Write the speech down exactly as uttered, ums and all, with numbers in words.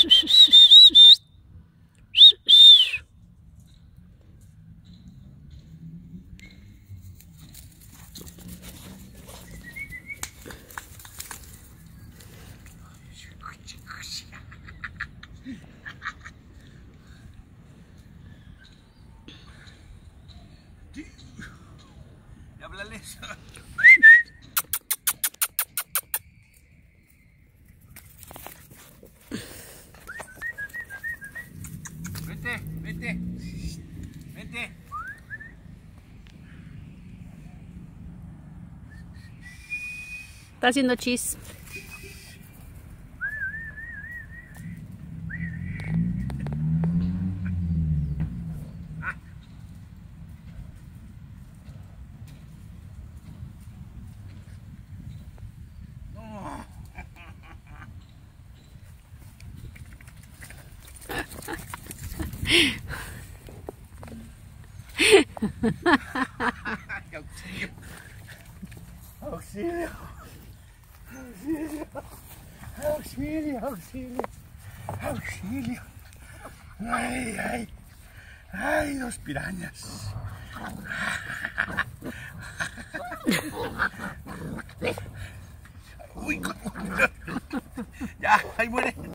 Háblales. Vete, vete, vete. Está haciendo chis. Auxilio, auxilio, auxilio, auxilio, auxilio. Ay, ay, ay, dos pirañas. Uy, ya, ahí muere.